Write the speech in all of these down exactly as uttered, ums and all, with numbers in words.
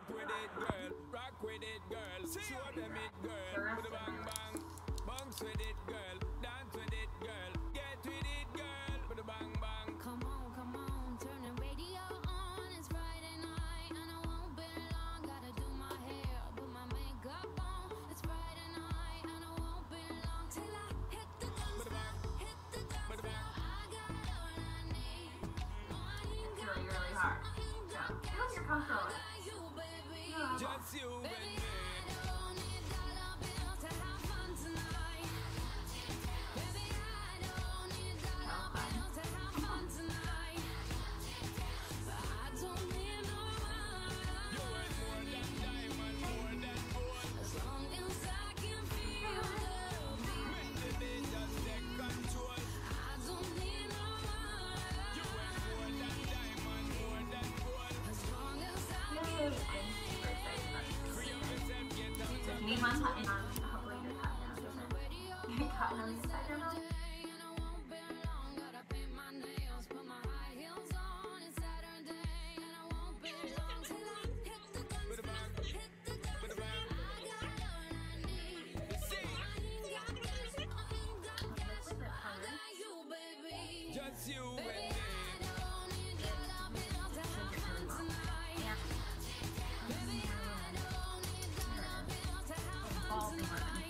with it, girl. Rock with it, girl. Show them it, girl. With a bang bang. Bounce with it, girl. Dance with it, girl. Get with it, girl. With a bang bang. Come on, come on, turn the radio on. It's Friday night and I won't be long. Gotta do my hair, put my makeup on. It's Friday night and I won't be long till I hit the dance floor, hit the dance floor. I got all I need. No, I ain't got really, really hard. Yeah. I hope you're comfortable with it. you, baby. Yeah. Just you and Baby, me. I don't need dollar bills to have fun tonight. Baby, I don't need dollar bills to have fun tonight. But I don't need no You money. ain't more than diamond, more than gold. As long as I can feel the beat. Make the day just take control. I don't need no money. You ain't more than diamond, more than gold. As long as I Yay, can I'm super excited about this. Free up yourself, get out If of anyone's cutting on, hopefully you're cutting on this. You're cutting on this side, I don't know. and I won't be long. Gotta paint my nails, put my high heels on. It's Saturday and I won't be long till I hit the dance floor, hit the dance with a floor. bang. I got all I need. See, I ain't got cash, I ain't got cash. With it, I honey. got you, baby. just you and Baby, me. I don't need dollar bills to have fun tonight. Yeah. Baby, I don't need dollar bills to have fun All the money. tonight.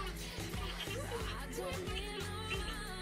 I don't need no money.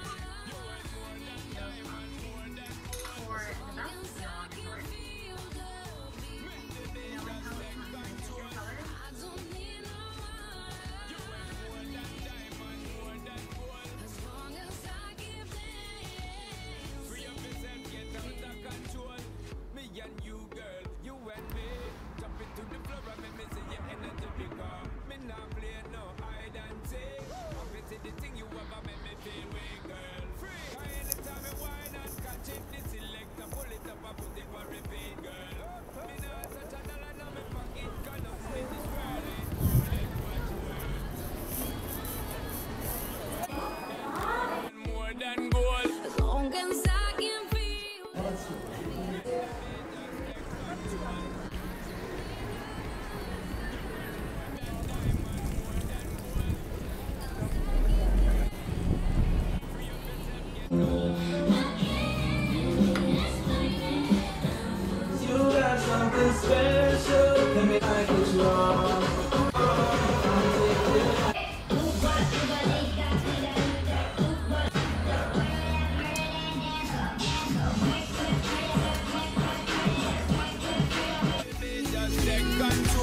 Diamond, more than gold. Or the best, you want to Feel the beat. Make the day know just how take it's control. colors. I don't need no money. You ain't more than diamond, more than gold. As long as I give in. Free up yourself, get out of control. Me and you, girl, you and me. Jump into the floor and make me see your energy because me not play no hide and seek. Obviously the thing you ever make me feel way, girl. Free. Cause anytime me whine and catch it, the selector pull it up and put it for repeat, girl. Me not such a dollar now me pocket, cause up with this girl ain't let much work. More than gold. As long as I can feel. You got something special, let me like what's wrong. Just take control.